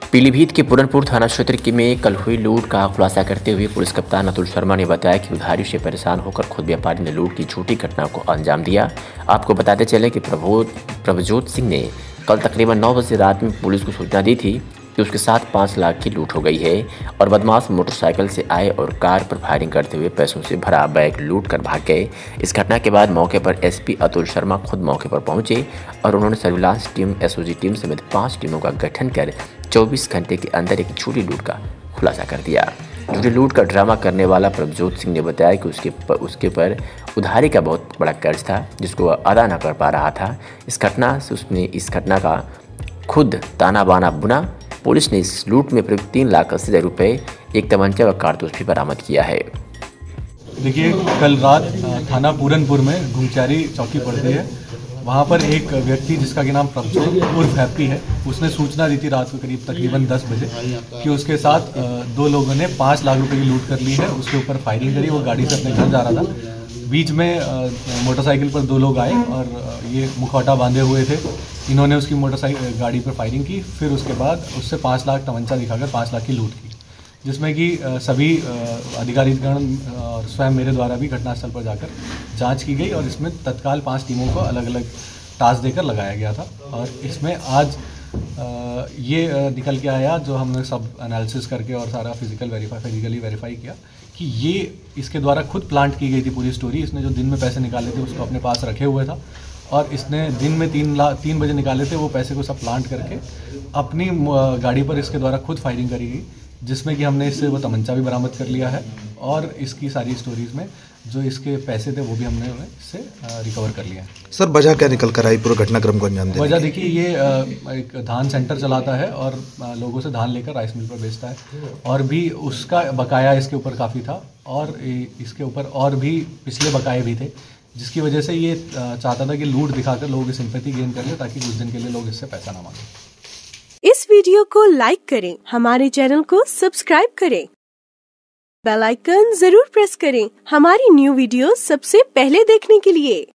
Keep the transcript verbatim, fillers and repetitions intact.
पीलीभीत के पूरनपुर थाना क्षेत्र के में कल हुई लूट का खुलासा करते हुए पुलिस कप्तान अतुल शर्मा ने बताया कि उधारी से परेशान होकर खुद व्यापारी ने लूट की झूठी घटना को अंजाम दिया। आपको बताते चले कि प्रभोत प्रभजोत सिंह ने कल तकरीबन नौ बजे रात में पुलिस को सूचना दी थी कि उसके साथ पाँच लाख की लूट हो गई है और बदमाश मोटरसाइकिल से आए और कार पर फायरिंग करते हुए पैसों से भरा बैग लूट कर भाग गए। इस घटना के बाद मौके पर एसपी अतुल शर्मा खुद मौके पर पहुंचे और उन्होंने सर्विलांस टीम, एसओजी टीम समेत पाँच टीमों का गठन कर चौबीस घंटे के अंदर एक झूठी लूट का खुलासा कर दिया। झूठी लूट का ड्रामा करने वाला प्रभजोत सिंह ने बताया कि उसके पर, उसके पर उधारी का बहुत बड़ा कर्ज था जिसको वह अदा न कर पा रहा था। इस घटना से उसने इस घटना का खुद ताना बाना बुना। पुलिस ने इस लूट में प्रयुक्त तीन लाख अस्सी हज़ार रुपये, एक तमंचा व कारतूस भी बरामद किया है। देखिए, कल रात थाना पूरनपुर में घुंगचारी चौकी पड़ती है, वहाँ पर एक व्यक्ति जिसका कि नाम प्रभजोत उर्फ हैप्पी है, उसने सूचना दी थी रात को करीब तकरीबन दस बजे कि उसके साथ दो लोगों ने पाँच लाख रुपए की लूट कर ली है। उसके ऊपर फायरिंग करी, वो गाड़ी से अपने घर जा रहा था। बीच में मोटरसाइकिल पर दो लोग आए और ये मुखौटा बांधे हुए थे। इन्होंने उसकी मोटरसाइकिल गाड़ी पर फायरिंग की, फिर उसके बाद उससे पाँच लाख तमंचा दिखाकर पाँच लाख की लूट की, जिसमें कि सभी अधिकारीगण और स्वयं मेरे द्वारा भी घटनास्थल पर जाकर जांच की गई और इसमें तत्काल पांच टीमों को अलग अलग टास्क देकर लगाया गया था। और इसमें आज ये निकल के आया, जो हमने सब एनालिसिस करके और सारा फिजिकल वेरीफाई फिजिकली वेरीफाई किया कि ये इसके द्वारा खुद प्लांट की गई थी पूरी स्टोरी। इसने जो दिन में पैसे निकाले थे उसको अपने पास रखे हुए था और इसने दिन में तीन लाख तीन बजे निकाले थे, वो पैसे को सब प्लांट करके अपनी गाड़ी पर इसके द्वारा खुद फायरिंग करी गई, जिसमें कि हमने इससे वो तमंचा भी बरामद कर लिया है और इसकी सारी स्टोरीज में जो इसके पैसे थे वो भी हमने इससे रिकवर कर लिया है। सर, वजह क्या निकल कर आई पूरे घटनाक्रम को अंजाम देने? वजह देखिए, ये एक धान सेंटर चलाता है और लोगों से धान लेकर राइस मिल पर बेचता है और भी उसका बकाया इसके ऊपर काफ़ी था और इसके ऊपर और भी पिछले बकाए भी थे, जिसकी वजह से ये चाहता था कि लूट दिखाकर लोगों की सिंपैथी गेन कर ले ताकि कुछ दिन के लिए लोग इससे पैसा ना मांगे। इस वीडियो को लाइक करें, हमारे चैनल को सब्सक्राइब करें, बेल आइकन जरूर प्रेस करें हमारी न्यू वीडियो सबसे पहले देखने के लिए।